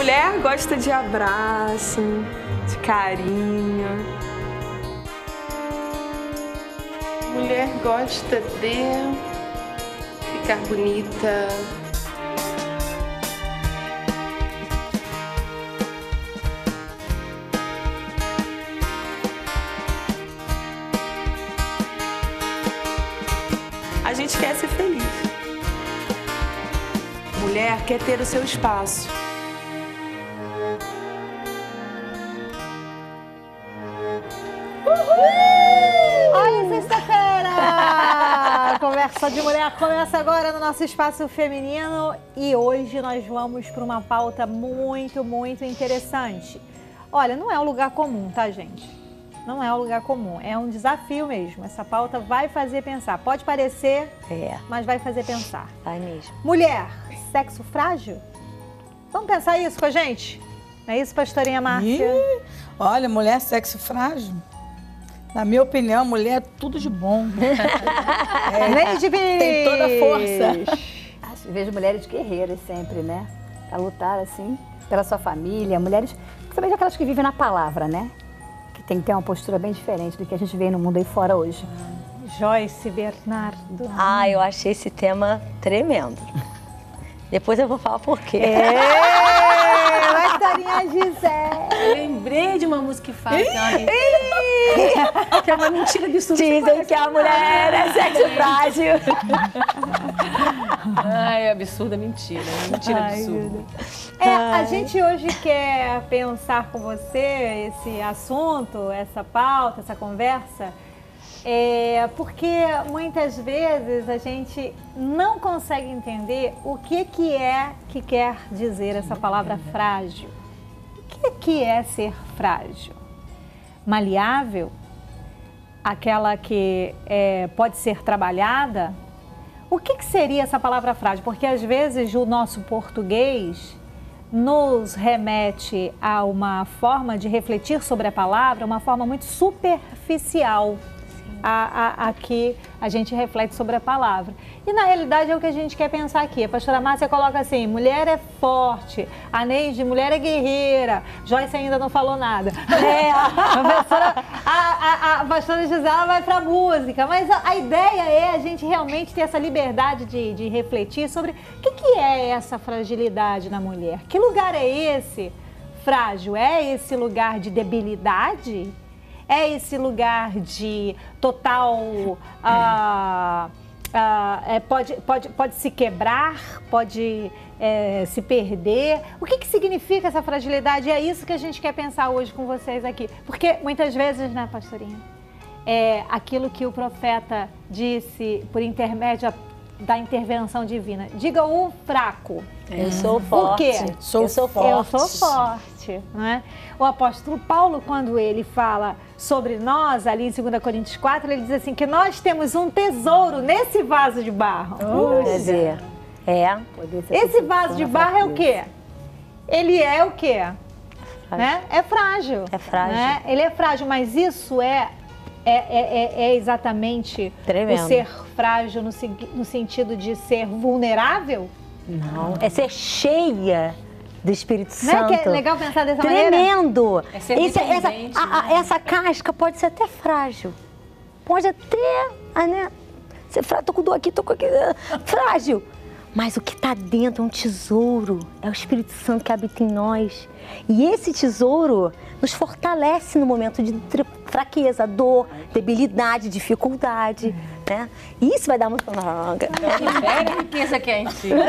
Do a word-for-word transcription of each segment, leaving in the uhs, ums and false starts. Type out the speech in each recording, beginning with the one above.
Mulher gosta de abraço, de carinho. Mulher gosta de ficar bonita. A gente quer ser feliz. Mulher quer ter o seu espaço. Olha, sexta-feira! A Conversa de Mulher começa agora no nosso espaço feminino e hoje nós vamos para uma pauta muito, muito interessante. Olha, não é um lugar comum, tá, gente? Não é um lugar comum, é um desafio mesmo. Essa pauta vai fazer pensar. Pode parecer, É, mas vai fazer pensar. vai mesmo. Mulher, sexo frágil? Vamos pensar isso com a gente? Não é isso, pastorinha Márcia? Ih, olha, mulher sexo frágil. Na minha opinião, mulher é tudo de bom. É, Neide Pires. Tem toda a força. Eu vejo mulheres guerreiras sempre, né? Pra lutar, assim, pela sua família. Mulheres, principalmente aquelas que vivem na palavra, né? Que tem que ter uma postura bem diferente do que a gente vê no mundo aí fora hoje. Joyce Bernardo. Ah, eu achei esse tema tremendo. Depois eu vou falar por quê. É, pastorinha Gisele. Eu lembrei de uma música que fala que é uma mentira, que é uma mentira absurda. Dizem que a mulher é sexo frágil. Ai, é absurda mentira. Mentira Ai, absurda. É, a gente hoje quer pensar com você esse assunto, essa pauta, essa conversa, é, porque muitas vezes a gente não consegue entender o que, que é que quer dizer essa palavra frágil. O que, que é ser frágil? Maleável? Aquela que é, pode ser trabalhada? O que, que seria essa palavra frágil? Porque às vezes o nosso português nos remete a uma forma de refletir sobre a palavra, uma forma muito superficial a, a, a que a gente reflete sobre a palavra. E na realidade é o que a gente quer pensar aqui. A pastora Márcia coloca assim, mulher é forte, a Neide, mulher é guerreira, Joyce ainda não falou nada. É, a, pastora, a, a, a pastora Gisela vai para a música, mas a, a ideia é a gente realmente ter essa liberdade de, de refletir sobre o que, que é essa fragilidade na mulher. Que lugar é esse frágil? É esse lugar de debilidade? É esse lugar de total... Ah, ah, é, pode, pode, pode se quebrar, pode é, se perder. O que, que significa essa fragilidade? E é isso que a gente quer pensar hoje com vocês aqui. Porque muitas vezes, né, pastorinha? É aquilo que o profeta disse por intermédio da intervenção divina. Diga o fraco. Eu sou forte. Por quê? Sou eu sou forte. Eu sou forte, não é? O apóstolo Paulo, quando ele fala sobre nós, ali em dois Coríntios quatro, ele diz assim, que nós temos um tesouro nesse vaso de barro. Quer dizer, é. Esse vaso de barro é o quê? Ele é o quê? Frágil. Né? É frágil. É frágil. Né? Ele é frágil, mas isso é, é, é, é exatamente Tremendo. o ser frágil no, no sentido de ser vulnerável? Não. É ser cheia do Espírito Não é Santo. que é legal pensar dessa maneira? Tremendo. É ser Esse- essa, dependente, a- a- né? essa casca pode ser até frágil. Pode até, ah, né? Ser frágil, tô com dor aqui, tô com aqui. ah, Frágil. Mas o que está dentro é um tesouro. É o Espírito Santo que habita em nós. E esse tesouro nos fortalece no momento de tri- fraqueza, dor, debilidade, dificuldade, né? E isso vai dar muito... Libera a riqueza que é em si.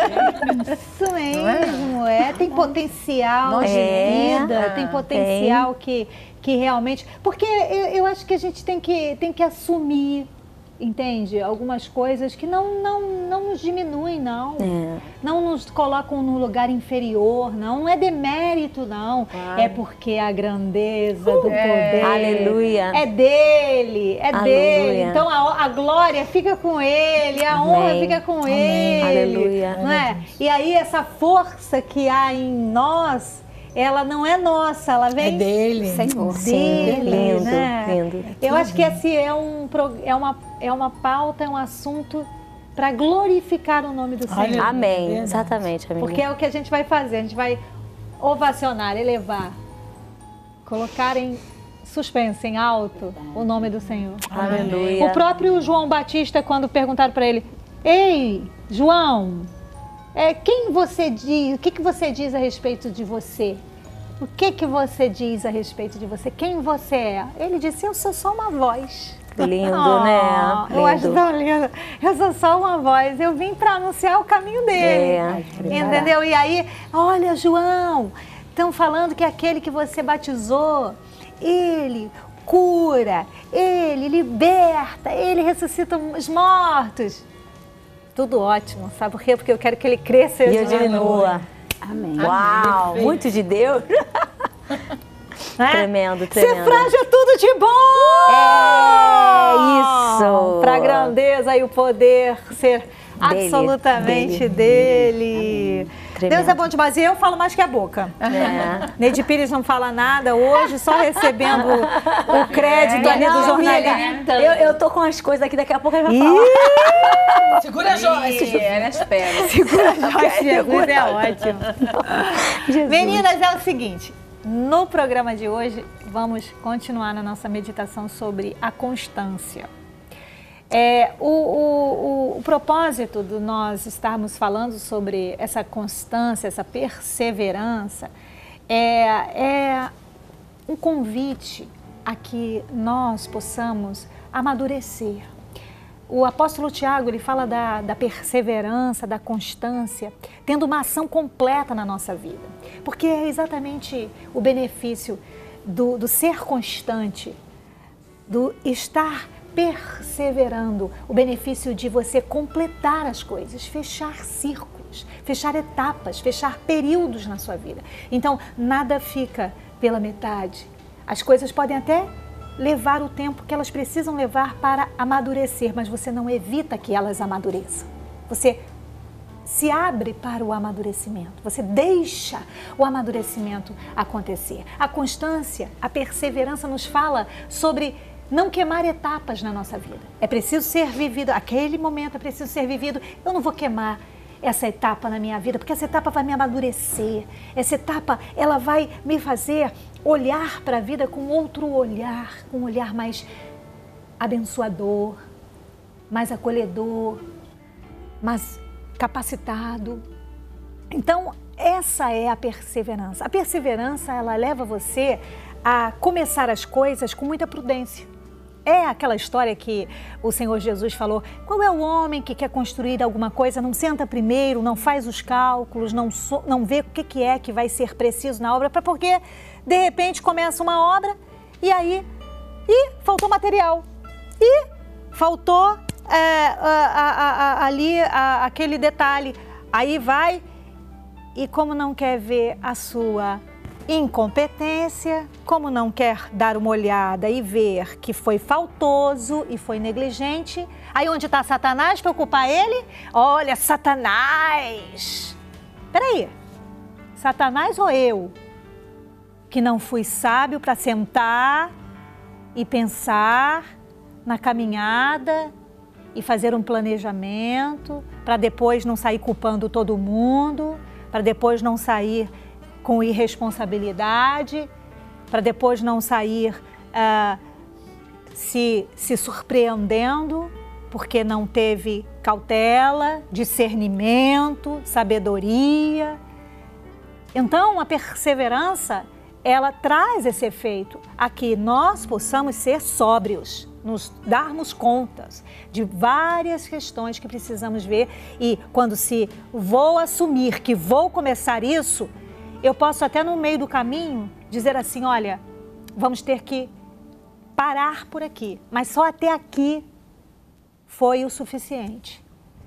Isso mesmo, é? Tem potencial de É, vida, tem potencial que, que realmente... Porque eu, eu acho que a gente tem que, tem que assumir, entende? Algumas coisas que não, não, não nos diminuem, não. É. Não nos colocam num lugar inferior, não. Não é demérito, não. É porque a grandeza do poder... Aleluia. É dele, é Aleluia. dele. Então a, a glória fica com ele, a honra Amém. fica com Amém. ele. Aleluia. Não é? E aí essa força que há em nós, ela não é nossa, ela vem É dele. Senhor. Sim, dele, lindo, né? lindo. Eu acho que esse é, um, pro- é, uma, é uma pauta, é um assunto para glorificar o nome do Senhor. Aleluia. Amém. Verdade. Exatamente, amiga. Porque é o que a gente vai fazer, a gente vai ovacionar, elevar, colocar em suspenso, em alto, o nome do Senhor. Aleluia. O próprio João Batista, quando perguntaram para ele, ei, João, é, quem você diz, o que, que você diz a respeito de você? O que, que você diz a respeito de você? Quem você é? Ele disse, eu sou só uma voz. Lindo, Oh, né? Eu acho Lindo. tão lindo. Eu sou só uma voz. Eu vim para anunciar o caminho dele. É, Entendeu? E aí, olha, João, estão falando que aquele que você batizou, ele cura, ele liberta, ele ressuscita os mortos. Tudo ótimo, sabe por quê? Porque eu quero que ele cresça E eu diminua. Amém. Uau, muito de Deus. Né? Tremendo, Ser tremendo. frágil é tudo de bom! É isso! Para a grandeza e o poder ser Dele, absolutamente dele. dele. Tremendo. Deus é bom demais. E eu falo mais que a boca. É. Neide Pires não fala nada hoje, só recebendo o crédito ali do Não, jornalista. amiga, eu, eu tô com as coisas aqui, daqui a pouco ele vai falar. Segura a Joyce. Ela espera. Segura a Joyce Jesus, é ótimo. Jesus. Meninas, é o seguinte, no programa de hoje vamos continuar na nossa meditação sobre a constância. É, o, o, o, o propósito de nós estarmos falando sobre essa constância, essa perseverança, é, é um convite a que nós possamos amadurecer. O apóstolo Tiago, ele fala da, da perseverança, da constância, tendo uma ação completa na nossa vida. Porque é exatamente o benefício do, do ser constante, do estar perseverando, o benefício de você completar as coisas, fechar círculos, fechar etapas, fechar períodos na sua vida. Então, nada fica pela metade. As coisas podem até levar o tempo que elas precisam levar para amadurecer, mas você não evita que elas amadureçam. Você se abre para o amadurecimento, você deixa o amadurecimento acontecer. A constância, a perseverança nos fala sobre não queimar etapas na nossa vida. É preciso ser vivido, aquele momento é preciso ser vivido. Eu não vou queimar essa etapa na minha vida, porque essa etapa vai me amadurecer. Essa etapa, ela vai me fazer olhar para a vida com outro olhar, com um olhar mais abençoador, mais acolhedor, mais capacitado. Então, essa é a perseverança. A perseverança, ela leva você a começar as coisas com muita prudência. É aquela história que o Senhor Jesus falou, qual é o homem que quer construir alguma coisa, não senta primeiro, não faz os cálculos, não, so, não vê o que, que é que vai ser preciso na obra, porque de repente começa uma obra e aí e faltou material, e faltou é, a, a, a, ali a, aquele detalhe, aí vai e como não quer ver a sua incompetência, como não quer dar uma olhada e ver que foi faltoso e foi negligente, aí onde está Satanás para ocupar ele? Olha, Satanás! Peraí, Satanás ou eu? Que não fui sábio para sentar e pensar na caminhada e fazer um planejamento, para depois não sair culpando todo mundo, para depois não sair com irresponsabilidade, para depois não sair uh, se, se surpreendendo, porque não teve cautela, discernimento, sabedoria. Então, a perseverança, ela traz esse efeito a que nós possamos ser sóbrios, nos darmos contas de várias questões que precisamos ver e quando se vou assumir que vou começar isso, eu posso até no meio do caminho dizer assim, olha, vamos ter que parar por aqui, mas só até aqui foi o suficiente.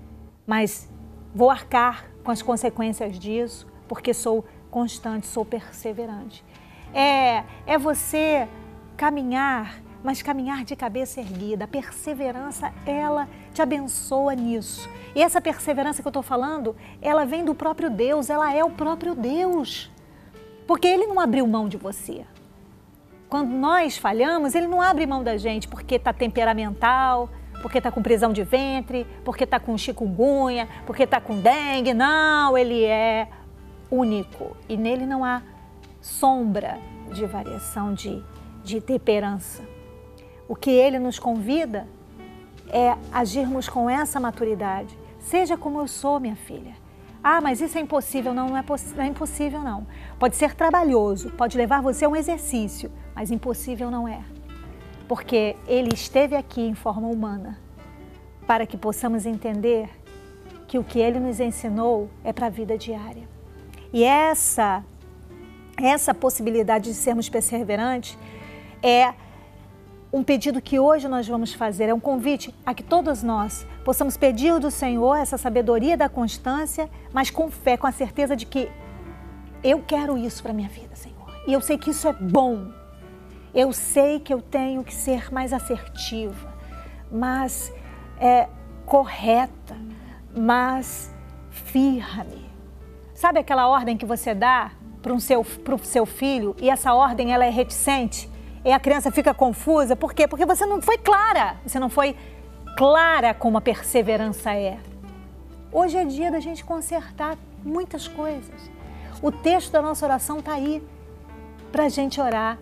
Mas vou arcar com as consequências disso, porque sou constante, sou perseverante. É, é você caminhar, mas caminhar de cabeça erguida. A perseverança, ela te abençoa nisso. E essa perseverança que eu estou falando, ela vem do próprio Deus, ela é o próprio Deus. Porque Ele não abriu mão de você. Quando nós falhamos, Ele não abre mão da gente porque está temperamental, porque está com prisão de ventre, porque está com chikungunya, porque está com dengue. Não, Ele é único e nele não há sombra de variação, de, de temperança. O que ele nos convida é agirmos com essa maturidade. Seja como eu sou, minha filha. Ah, mas isso é impossível. Não, não é, não é impossível, não. Pode ser trabalhoso, pode levar você a um exercício, mas impossível não é. Porque ele esteve aqui em forma humana para que possamos entender que o que ele nos ensinou é para a vida diária. E essa, essa possibilidade de sermos perseverantes é um pedido que hoje nós vamos fazer, é um convite a que todos nós possamos pedir do Senhor essa sabedoria da constância, mas com fé, com a certeza de que eu quero isso para a minha vida, Senhor. E eu sei que isso é bom. Eu sei que eu tenho que ser mais assertiva, mais é, correta, mais firme. Sabe aquela ordem que você dá para o seu, pro seu filho e essa ordem ela é reticente? E a criança fica confusa, por quê? Porque você não foi clara, você não foi clara como a perseverança é. Hoje é dia da gente consertar muitas coisas. O texto da nossa oração está aí para a gente orar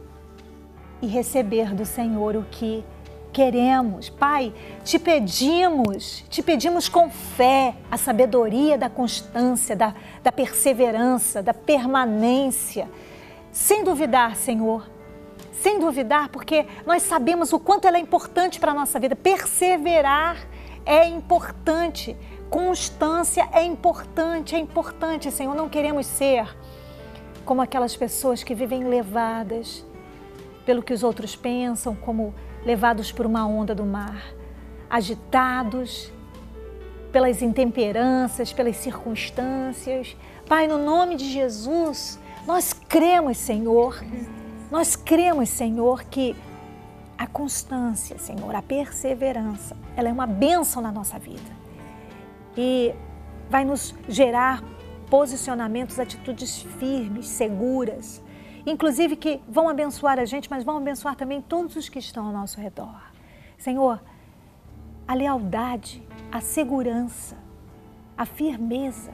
e receber do Senhor o que queremos. Pai, te pedimos, te pedimos com fé a sabedoria da constância, da, da perseverança, da permanência, sem duvidar, Senhor. Sem duvidar, porque nós sabemos o quanto ela é importante para a nossa vida. Perseverar é importante, constância é importante, é importante, Senhor. Não queremos ser como aquelas pessoas que vivem levadas pelo que os outros pensam, como levados por uma onda do mar, agitados pelas intemperanças, pelas circunstâncias. Pai, no nome de Jesus, nós cremos, Senhor, Nós cremos, Senhor, que a constância, Senhor, a perseverança, ela é uma bênção na nossa vida. E vai nos gerar posicionamentos, atitudes firmes, seguras, inclusive que vão abençoar a gente, mas vão abençoar também todos os que estão ao nosso redor. Senhor, a lealdade, a segurança, a firmeza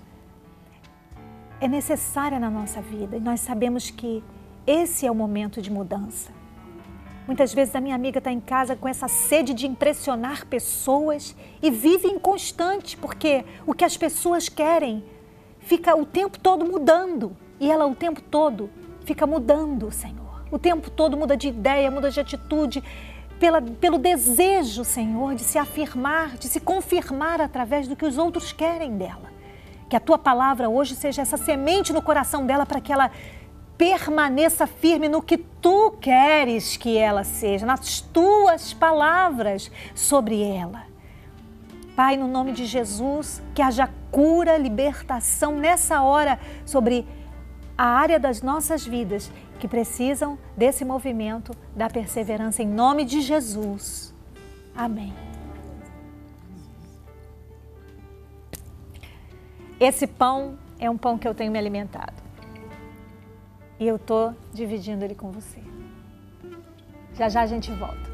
é necessária na nossa vida e nós sabemos que esse é o momento de mudança. Muitas vezes a minha amiga está em casa com essa sede de impressionar pessoas e vive inconstante, porque o que as pessoas querem fica o tempo todo mudando e ela o tempo todo fica mudando, Senhor. O tempo todo muda de ideia, muda de atitude, pela, pelo desejo, Senhor, de se afirmar, de se confirmar através do que os outros querem dela. Que a Tua palavra hoje seja essa semente no coração dela para que ela permaneça firme no que Tu queres que ela seja, nas Tuas palavras sobre ela. Pai, no nome de Jesus, que haja cura, libertação nessa hora sobre a área das nossas vidas que precisam desse movimento da perseverança, em nome de Jesus. Amém. Esse pão é um pão que eu tenho me alimentado. E eu estou dividindo ele com você. Já já a gente volta.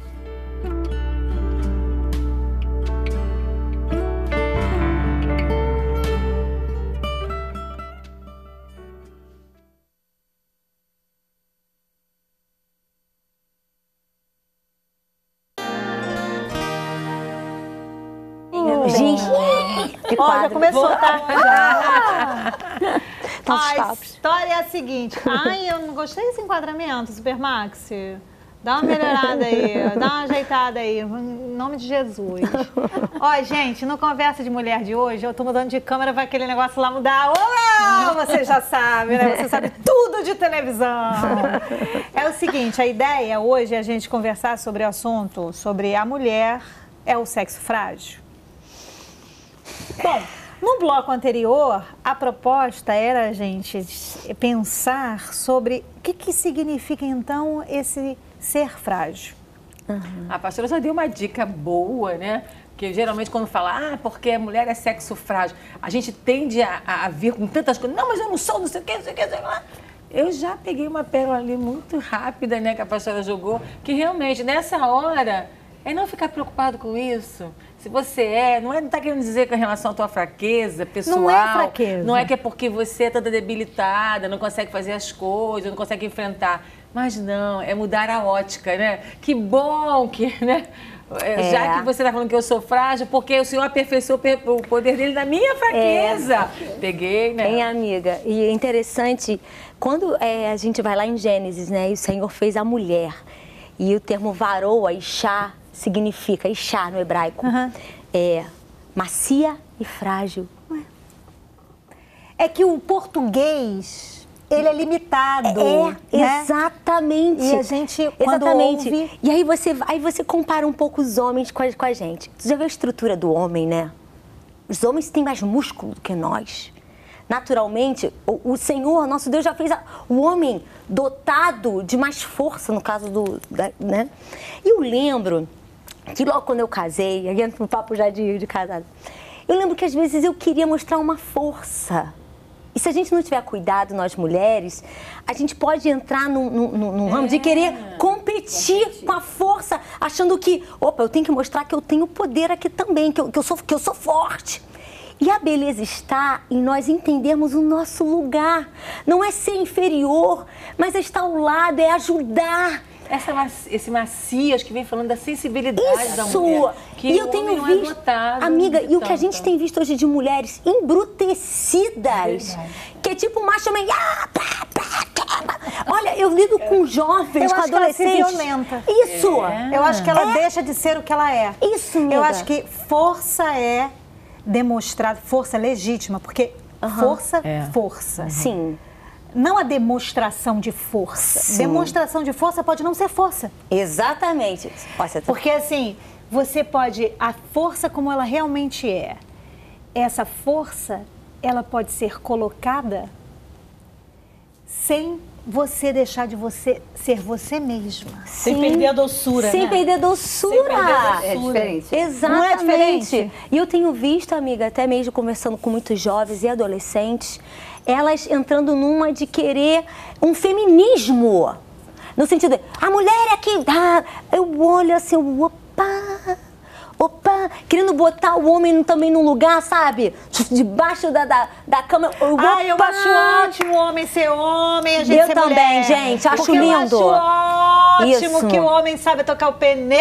Gente, ó, já começou, tá? Tá os A papos. história é a seguinte. Ai, eu não gostei desse enquadramento, Supermax. Dá uma melhorada aí, dá uma ajeitada aí, em nome de Jesus. Ó, gente, no Conversa de Mulher de hoje, eu tô mudando de câmera, vai aquele negócio lá mudar. Olá! Você já sabe, né? Você sabe tudo de televisão. É o seguinte, a ideia hoje é a gente conversar sobre o assunto, sobre a mulher é o sexo frágil. Bom, no bloco anterior, a proposta era a gente pensar sobre o que, que significa, então, esse ser frágil. Uhum. A pastora já deu uma dica boa, né? Porque geralmente quando fala, ah, porque a mulher é sexo frágil, a gente tende a, a vir com tantas coisas, não, mas eu não sou, não sei o que, não sei o que, não sei o que lá. Eu já peguei uma pérola ali muito rápida, né, que a pastora jogou, que realmente nessa hora é não ficar preocupado com isso. Se você é, não é, não tá querendo dizer que em relação à tua fraqueza pessoal. Não é fraqueza. Não é que é porque você é toda debilitada, não consegue fazer as coisas, não consegue enfrentar. Mas não, é mudar a ótica, né? Que bom que, né? É. Já que você está falando que eu sou frágil, porque o Senhor aperfeiçoou o poder dele na minha fraqueza. É. Peguei, né? Hein, amiga? E é interessante, quando é, a gente vai lá em Gênesis, né? E o Senhor fez a mulher. E o termo varoa, Ixá, significa, Ixá no hebraico, uhum. é macia e frágil. É que o português... Ele é limitado. É, né? Exatamente. E a gente, quando exatamente. ouve... E aí você, aí você compara um pouco os homens com a, com a gente. Você já viu a estrutura do homem, né? Os homens têm mais músculo do que nós. Naturalmente, o, o Senhor, nosso Deus, já fez a, o homem dotado de mais força, no caso do... Da, né? E eu lembro que logo quando eu casei, aí entra no papo já de, de casado, eu lembro que às vezes eu queria mostrar uma força. E se a gente não tiver cuidado, nós mulheres, a gente pode entrar num, num, num ramo é. de querer competir, competir com a força, achando que, opa, eu tenho que mostrar que eu tenho poder aqui também, que eu, que eu, sou, que eu sou forte. E a beleza está em nós entendermos o nosso lugar. Não é ser inferior, mas é estar ao lado, é ajudar. Essa, esse Macias que vem falando da sensibilidade Isso. da mulher. Que e eu tenho visto, é dotado, amiga, e o que a gente tem visto hoje de mulheres embrutecidas, é que é tipo macho meio... Olha, eu lido com jovens, eu com acho adolescentes. Que ela se violenta. Isso. É. Eu acho que ela é. deixa de ser o que ela é. Isso, amiga. Eu acho que força é demonstrada, força legítima, porque uhum. força, é. força. Sim. Não a demonstração de força. Sim. Demonstração de força pode não ser força. Exatamente. Porque assim, você pode... A força como ela realmente é, essa força, ela pode ser colocada sem você deixar de você ser você mesma. Sem perder a doçura, Sem né? perder a doçura. Sem perder a doçura. É diferente. Exatamente. Não é diferente? E eu tenho visto, amiga, até mesmo conversando com muitos jovens e adolescentes, elas entrando numa de querer um feminismo. No sentido de, a mulher é que... Ah, eu olho assim, opa... Opa, querendo botar o homem também num lugar, sabe? Debaixo da, da, da cama. Ah, eu acho ótimo o homem ser homem, a gente eu ser também, mulher. gente, acho Porque lindo. Eu acho ótimo Isso. que o homem sabe tocar o pneu.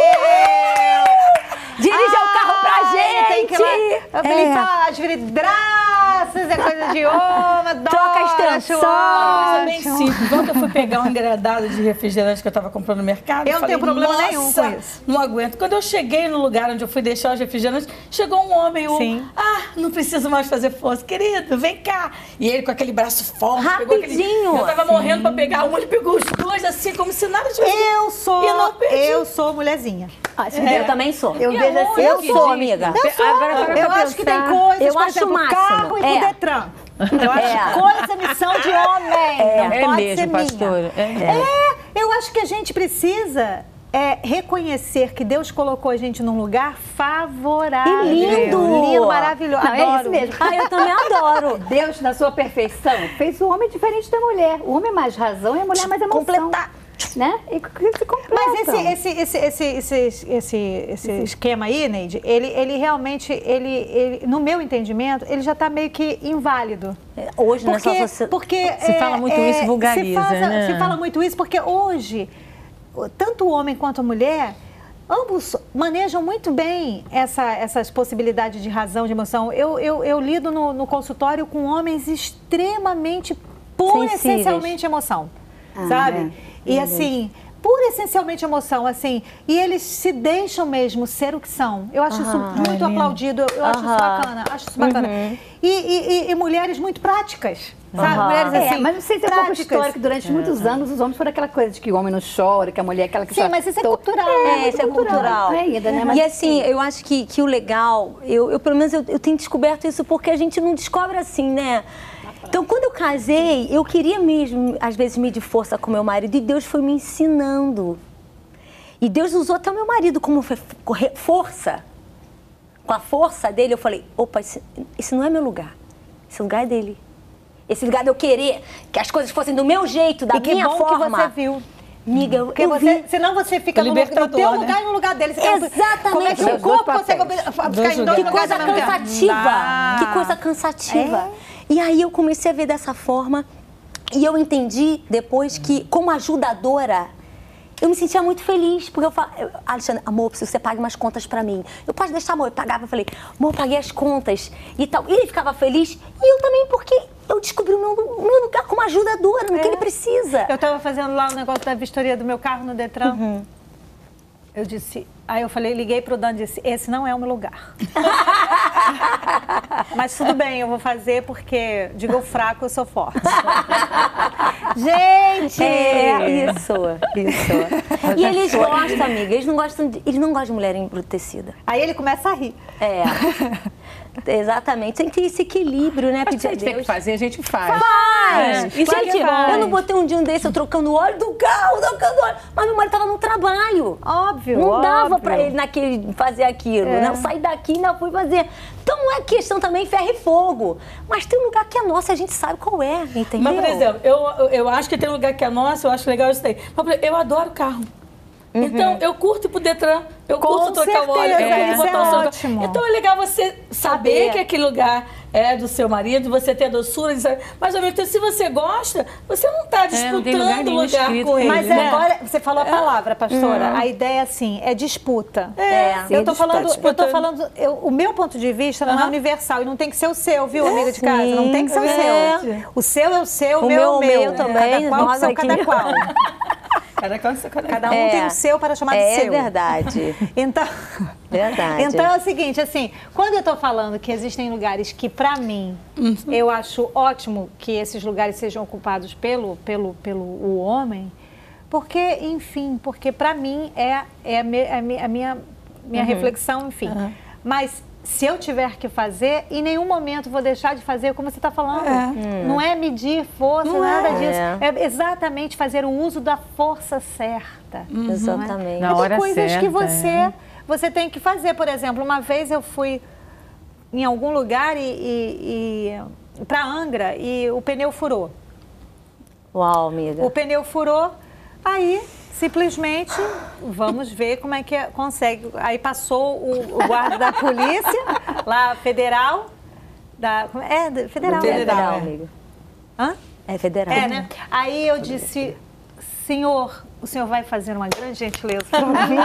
Uh! Dirige ah, o carro pra gente. Tem que ir lá, habilitar é. as vidraças, é coisa de homem, adoro. Troca a extensão. Coisa bem simples. Quando eu fui pegar um engradado de refrigerante que eu estava comprando no mercado, eu não falei, tenho problema nossa, nenhum com isso. Não aguento. Quando eu cheguei no lugar onde eu fui deixar os refrigerantes, chegou um homem, eu, Sim. ah, não preciso mais fazer força, querido, vem cá. E ele com aquele braço forte, rapidinho. Pegou aquele, eu tava Sim. morrendo para pegar um, ele pegou os dois assim, como se nada tivesse. Eu sou, e não perdi. eu sou mulherzinha. Ah, é. Eu também sou. Eu e vejo assim, eu sou, amiga. Eu sou. Agora, agora eu acho que tem coisas, eu por acho exemplo, o máximo. carro e é. do Detran. Eu acho É. coisa, missão de homem. É, não é pode mesmo, ser pastora. minha. É. é, eu acho que a gente precisa é, reconhecer que Deus colocou a gente num lugar favorável. E lindo. Lindo, maravilhoso. Não, adoro. é isso mesmo. Ah, eu também adoro. Deus, na sua perfeição, fez o homem diferente da mulher. O homem é mais razão e a mulher mais emoção. Completar. Né? E se completam. Mas esse, esse, esse, esse, esse, esse, esse esquema aí, Neide, ele, ele realmente, ele, ele, no meu entendimento, ele já está meio que inválido. Hoje, porque, nessa sociedade... porque Se é, fala muito é, isso, vulgariza, se, faz, né? se fala muito isso porque hoje, tanto o homem quanto a mulher, ambos manejam muito bem essa, essas possibilidades de razão, de emoção. Eu, eu, eu lido no, no consultório com homens extremamente, pura, Sensíveis. essencialmente emoção, Ah, sabe? é. E assim, pura essencialmente emoção, assim, e eles se deixam mesmo ser o que são. Eu acho isso muito é aplaudido, eu acho isso bacana, acho isso bacana. Uhum. E, e, e, e mulheres muito práticas, sabe? Uhum. Mulheres assim, É, mas não sei se é um pouco práticas. histórico. Durante muitos anos, os homens foram aquela coisa de que o homem não chora, que a mulher é aquela que Sim, chora. mas isso é Tô- cultural. É, muito isso é cultural. É ainda, né? Mas E assim, eu acho que, que o legal, eu, eu pelo menos eu, eu tenho descoberto isso porque a gente não descobre assim, né? Então, quando eu casei, eu queria mesmo, às vezes, medir força com meu marido e Deus foi me ensinando. E Deus usou até o meu marido como força. Com a força dele, eu falei, opa, esse, esse não é meu lugar. Esse lugar é dele. Esse lugar de eu querer que as coisas fossem do meu jeito, da E que minha bom forma. que você viu. Amiga, eu, Porque eu você, vi... senão você fica O no, no libertador, teu né? lugar e no lugar dele. Você quer- Exatamente. Como é que o Dois corpo papéis. consegue ficar em Dois dois lugares. Que lugares coisa ao mesmo tempo? cansativa. Dá. Que coisa cansativa. E aí eu comecei a ver dessa forma e eu entendi depois que, como ajudadora, eu me sentia muito feliz, porque eu falava, Alexandre, amor, preciso que você pague umas contas pra mim. Eu posso deixar, amor? Eu pagava, eu falei, amor, eu paguei as contas e tal. E ele ficava feliz e eu também, porque eu descobri o meu, o meu lugar como ajudadora, no que ele precisa. Eu tava fazendo lá o negócio da vistoria do meu carro no Detran. Uhum. Eu disse, aí eu falei, liguei pro Dan e disse, esse não é o meu lugar. Mas tudo bem, eu vou fazer porque, digo fraco, eu sou forte. Gente! É, isso, isso. E eles gostam, amiga, eles não gostam de, eles não gostam de mulher embrutecida. Aí ele começa a rir. É. Exatamente. Tem que ter esse equilíbrio, né? Mas se Pedir a a gente tem que Deus. fazer, a gente faz. Faz! É. E, Claro gente, que faz. eu não botei um dia um desse eu trocando o óleo do carro, trocando óleo. Mas meu marido tava no trabalho. Óbvio, Não dava óbvio. pra ele naquele, fazer aquilo, É. né? Eu saí daqui e ainda fui fazer. Então não é questão também ferro e fogo. Mas tem um lugar que é nosso, a gente sabe qual é, entendeu? Mas, por exemplo, eu, eu acho que tem um lugar que é nosso, eu acho legal isso daí. Mas, por exemplo, eu adoro carro. Então, eu curto ir pro Detran, eu Com curto trocar o óleo, eu certeza, curto isso botar é o seu... ótimo. Então, é legal você saber, Saber. que aquele lugar é do seu marido, você ter a doçura, de saber. Mas, ao mesmo tempo, se você gosta, você não tá não tem disputando lugar o nenhum lugar escrito com que ele, Mas né? agora, você falou a palavra, pastora. A ideia, assim, é disputa. É. Eu Sim, tô falando, eu tô disputando. falando, eu- o meu ponto de vista não é universal e não tem que ser o seu, viu, amiga de casa? sim, Não tem que ser o é. seu. O seu é o seu, o O meu é o meu, meu. meu também, Cada qual, o nós seu, aqui. cada qual. Cada coisa, cada Cada um É. tem o seu para chamar de É seu. verdade. Então, Verdade. então é o seguinte, assim, quando eu tô falando que existem lugares que, pra mim, eu acho ótimo que esses lugares sejam ocupados pelo, pelo, pelo o homem, porque, enfim, porque pra mim é, é a, me- a mi- a minha, minha reflexão, enfim. Mas se eu tiver que fazer, em nenhum momento vou deixar de fazer como você está falando. Não é medir força, nada disso. É exatamente fazer o uso da força certa. Exatamente. Na É de hora coisas certa, que você, é. você tem que fazer. Por exemplo, uma vez eu fui em algum lugar e, e, e para Angra e o pneu furou. Uau, amiga. O pneu furou, aí simplesmente vamos ver como é que é- consegue. Aí passou o, o guarda da polícia, lá federal, da, é, da- federal. É né? federal, é. amiga. Hã? É federal. É, né? Aí eu disse, senhor, o senhor vai fazer uma grande gentileza para mim.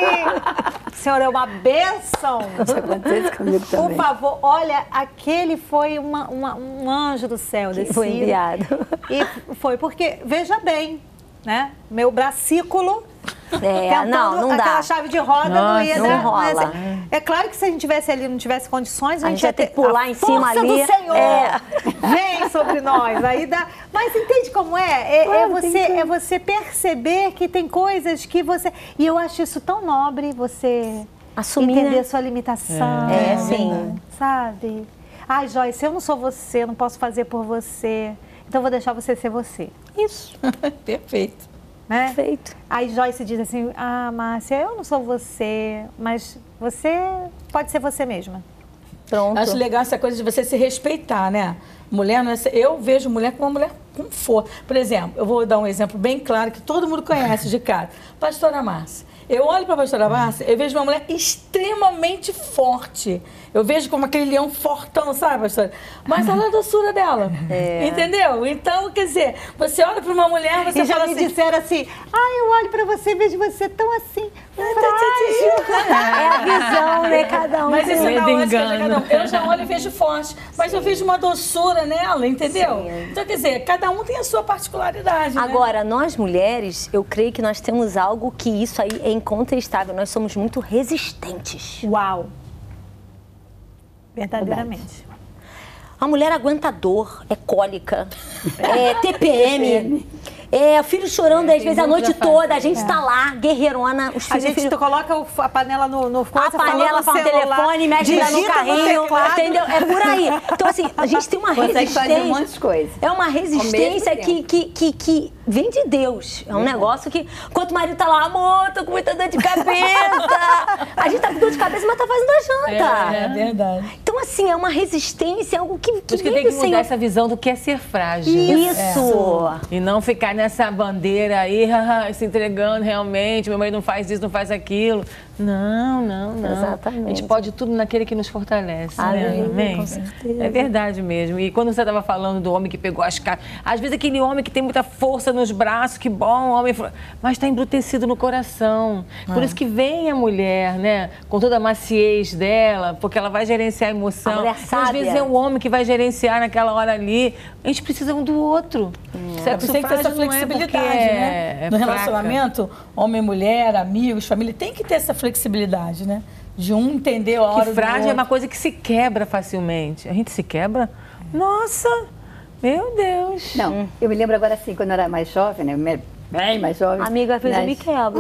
O senhor é uma bênção. Acontece comigo Por também. favor, olha, aquele foi uma- uma- um anjo do céu Que descido. foi enviado. E foi porque, veja bem, né? Meu bracículo. É, tentando não, não aquela dá. chave de roda não Nossa, ia não dar. rola. mas é claro que se a gente tivesse ali, não tivesse condições, a A gente, gente ia ter que pular a em cima força ali. do Senhor É. vem sobre nós. Aí dá. Mas entende como é? É, é Claro, tem você, que- é você perceber que tem coisas que você. E eu acho isso tão nobre, você Assumir, entender né? a sua limitação. É, sim. Sabe? Ai, Joyce, eu não sou você, eu não posso fazer por você. Então eu vou deixar você ser você. Isso. Perfeito. Né? Perfeito. Aí Joyce diz assim, ah, Márcia, eu não sou você, mas você pode ser você mesma. Pronto. Acho legal essa coisa de você se respeitar, né? Mulher não é... ser- Eu vejo mulher como uma mulher com força. Por exemplo, eu vou dar um exemplo bem claro que todo mundo conhece de cara. Pastora Márcia. Eu olho para a pastora Márcia, eu vejo uma mulher extremamente forte. Eu vejo como aquele leão fortão, sabe, pastora? Mas olha a doçura dela. É. Entendeu? Então, quer dizer, você olha para uma mulher, você E já fala me assim... disseram assim, ah, eu olho pra você e vejo você tão assim, frágil. É a visão, né? Cada um. Mas tem isso um- é na Medo ótica de engano. cada um. Eu já olho e vejo forte, mas eu vejo uma doçura nela, entendeu? Sim. Então, quer dizer, cada um tem a sua particularidade, né? Agora, nós mulheres, eu creio que nós temos algo que isso aí é incontestável. Nós somos muito resistentes. Uau. Verdadeiramente. A mulher aguenta dor, é cólica, é T P M, é filho chorando às vezes a noite toda, a gente tá lá, guerreirona, os A filhos... gente filho- coloca o- a panela no, no A coisa, panela falando fala no no celular, telefone, mexe lá no digita carrinho, teclado. entendeu? É por aí. Então, assim, a gente tem uma Consegue fazer um monte resistência. de coisa. É uma resistência Ao mesmo que, que, que, que vem de Deus. É um negócio que, enquanto o marido tá lá, amor, tô com muita dor de cabeça. A gente tá com dor de cabeça, mas tá fazendo a janta. É, é verdade. Então, assim, é uma resistência, algo que, que Por isso que vem tem que do mudar Senhor. essa visão do que é ser frágil. Isso. E não ficar nessa bandeira aí, se entregando realmente, meu marido não faz isso, não faz aquilo. Não, não, não. Exatamente. A gente pode tudo naquele que nos fortalece, Amém, né? Amém? com certeza. É verdade mesmo. E quando você estava falando do homem que pegou as caras, às vezes aquele homem que tem muita força nos braços, que bom, homem, mas está embrutecido no coração. Por isso que vem a mulher, né? Com toda a maciez dela, porque ela vai gerenciar a emoção. A mulher E às sábia. vezes é o homem que vai gerenciar naquela hora ali. A gente precisa um do outro. É, Sexo você tem que ter essa frágil não é flexibilidade, porque né? é No fraca. relacionamento, homem, mulher, amigos, família, tem que ter essa flexibilidade, né? De um entender a hora Que do frágil é outro. uma coisa que se quebra facilmente. A gente se quebra? Nossa, meu Deus. Não, eu me lembro agora assim, quando eu era mais jovem, né? Bem mais jovem. Amiga, às vezes eu nas- me quebro.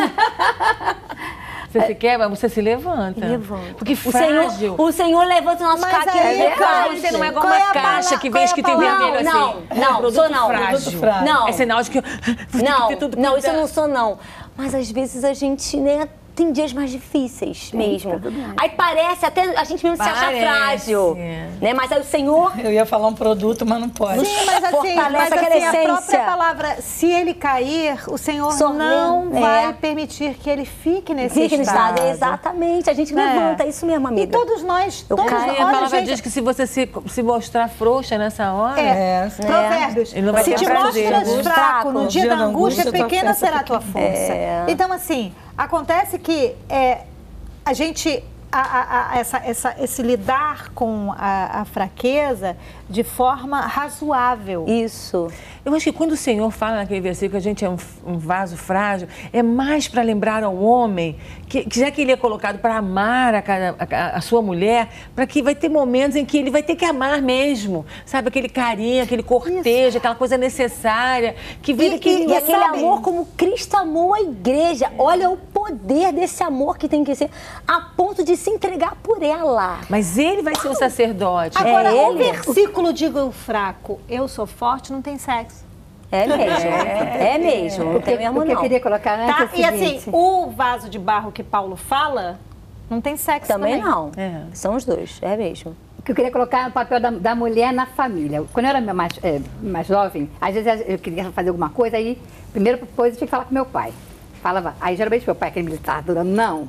Você se quebra, você se levanta. Levanta. Porque O frágil. Senhor, o Senhor levanta o nosso Mas caco. aí, É cara, verdade. Você não é igual Qual uma é a caixa pala- que qual vem é a escrito em palavra? vermelho Não, assim. não, não, produto sou não. Frágil. Produto frágil. Não. É sinal de que eu vou Não, ter tudo não, isso eu cuidado. não sou, não. Mas às vezes a gente, né, tem dias mais difíceis mesmo. Aí parece até a gente mesmo se acha Parece. frágil. Né? Mas aí o Senhor Eu ia falar um produto, mas não pode. Sim, mas assim, Fortalece mas, aquela assim a essência. própria palavra, se ele cair, o Senhor Sorvendo, não é. vai permitir que ele fique nesse fica no estado. estado. Exatamente. A gente É. levanta, é isso mesmo, E amiga. todos nós, Eu todos caio, nós, Aí a palavra gente, diz que se você se, se mostrar frouxa nessa hora, É, É. Provérbios. Ele não vai Se ter te prazer. mostras fraco no dia da angústia, tua pequena força será a tua força. É. Então, assim, acontece que é, a gente, a, a- a- essa, essa- esse lidar com a, a fraqueza de forma razoável. Isso. eu acho que quando o Senhor fala naquele versículo que a gente é um, um vaso frágil, é mais para lembrar ao homem que, que já que ele é colocado para amar a, cada- a- a sua mulher, para que vai ter momentos em que ele vai ter que amar mesmo, sabe? Aquele carinho, aquele cortejo, aquela coisa necessária, que vira E- que... E, E aquele sabe- amor como Cristo amou a igreja. Olha o poder desse amor que tem que ser, a ponto de se entregar por ela. Mas ele vai ser o sacerdote. Agora, É o ele. versículo diga o fraco, eu sou forte, não tem sexo. É mesmo. É, mesmo. Não tem mesmo, O que eu não. queria colocar antes Tá? é o E assim, seguinte. o vaso de barro que Paulo fala, não tem sexo também. Também não. É. São os dois, é mesmo. O que eu queria colocar é o papel da, da mulher na família. Quando eu era mais, é, mais jovem, às vezes eu queria fazer alguma coisa, aí, primeira coisa, eu tinha que falar com meu pai. Falava, aí geralmente meu pai, aquele militar, durando, não.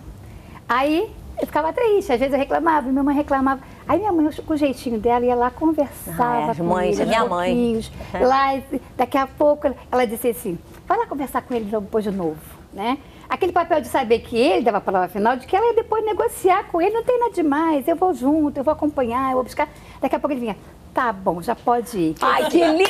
Aí eu ficava triste, às vezes eu reclamava, minha mãe reclamava. Aí minha mãe, com o jeitinho dela, ia lá, conversava Ah, as com mães, ele, a minha aos mãe. pouquinhos. Lá, daqui a pouco, ela disse assim, vai lá conversar com ele depois de novo, né? Aquele papel de saber que ele dava a palavra final, de que ela ia depois negociar com ele, não tem nada demais, eu vou junto, eu vou acompanhar, eu vou buscar. Daqui a pouco ele vinha, tá bom, já pode ir. Ai, que linda!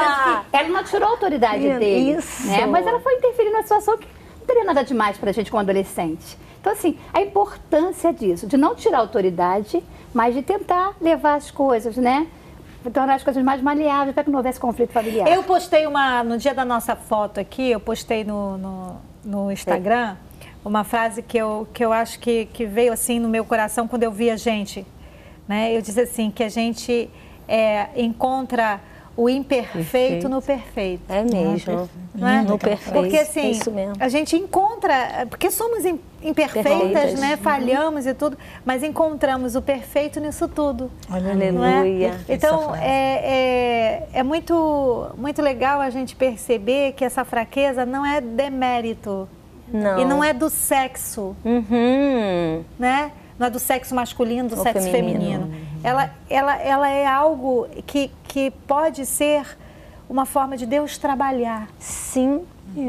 Ela não tirou a autoridade Linda, dele, isso. né? Mas ela foi interferir numa situação que não teria nada demais pra gente como adolescente. Então, assim, a importância disso, de não tirar a autoridade, mas de tentar levar as coisas, né? Tornar as coisas mais maleáveis para que não houvesse conflito familiar. Eu postei uma, no dia da nossa foto aqui, eu postei no, no, no Instagram uma frase que eu, que eu acho que, que veio assim no meu coração quando eu vi a gente. Né? Eu disse assim, que a gente é, encontra o imperfeito Perfeito. no perfeito. É mesmo. Não é? No perfeito. Porque assim, É isso mesmo. a gente encontra, porque somos im- imperfeitas, Perfeitas. né? Falhamos e tudo, mas encontramos o perfeito nisso tudo. Aleluia. Não é? Aleluia. Então, frase. é, é, é muito, muito legal a gente perceber que essa fraqueza não é demérito. Não. E não é do sexo, Uhum. né? Não é do sexo masculino, do Ou sexo feminino. feminino. Ela, ela, ela é algo que, que pode ser uma forma de Deus trabalhar. Sim,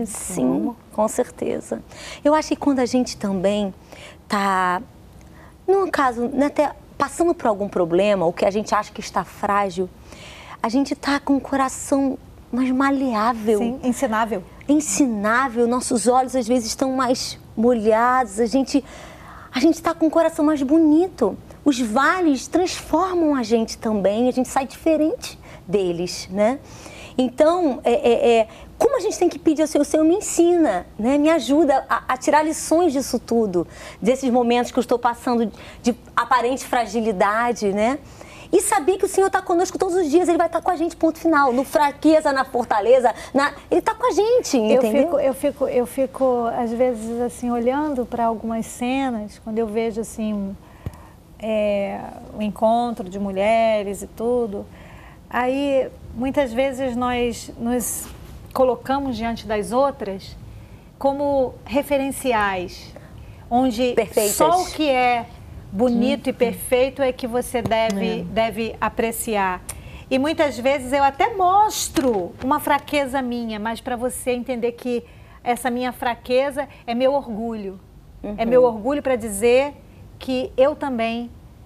sim, com certeza. Eu acho que quando a gente também está, num caso, né, até passando por algum problema, ou que a gente acha que está frágil, a gente está com o coração mais maleável, Sim, ensinável. ensinável, nossos olhos às vezes estão mais molhados, a gente a gente está com o coração mais bonito. Os vales transformam a gente também, a gente sai diferente deles, né? Então, é, é, é, como a gente tem que pedir ao Senhor, o Senhor me ensina, né? Me ajuda a, a tirar lições disso tudo, desses momentos que eu estou passando de aparente fragilidade, né? E saber que o Senhor está conosco todos os dias, Ele vai estar com a gente, ponto final. No fraqueza, na fortaleza, na... Ele está com a gente, Eu entendeu? fico, eu fico, eu fico, às vezes, assim, olhando para algumas cenas, quando eu vejo, assim, é, o encontro de mulheres e tudo, aí, muitas vezes, nós nos colocamos diante das outras como referenciais, onde Perfeitas. só o que é bonito e perfeito é que você deve, é. deve apreciar. E muitas vezes eu até mostro uma fraqueza minha, mas para você entender que essa minha fraqueza é meu orgulho. Uhum. É meu orgulho para dizer que eu também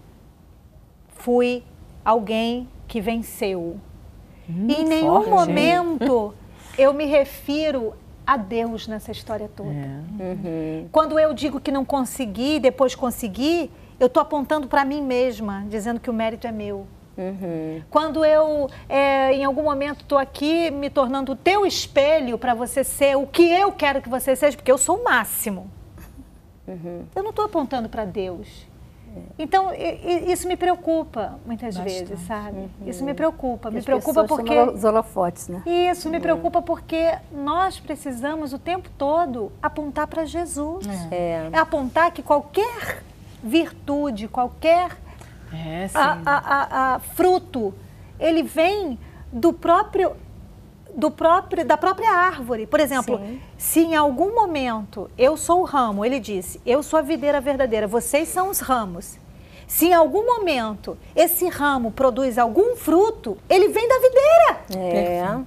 fui alguém que venceu. Hum, e em nenhum forte, momento eu me refiro a Deus nessa história toda. É. Uhum. Quando eu digo que não consegui, depois consegui, eu estou apontando para mim mesma, dizendo que o mérito é meu. Uhum. Quando eu, é, em algum momento, estou aqui me tornando o teu espelho para você ser o que eu quero que você seja, porque eu sou o máximo. Uhum. Eu não estou apontando para Deus. Então, isso me preocupa muitas Bastante. vezes, sabe? Uhum. Isso me preocupa. Me As preocupa porque... os holofotes, né? Isso, me preocupa porque nós precisamos o tempo todo apontar para Jesus. É. é apontar que qualquer virtude, qualquer é, a, a, a, a fruto, ele vem do próprio... Do próprio, da própria árvore. Por exemplo, sim. se em algum momento eu sou o ramo, ele disse, eu sou a videira verdadeira, vocês são os ramos. Se em algum momento esse ramo produz algum fruto, ele vem da videira. É.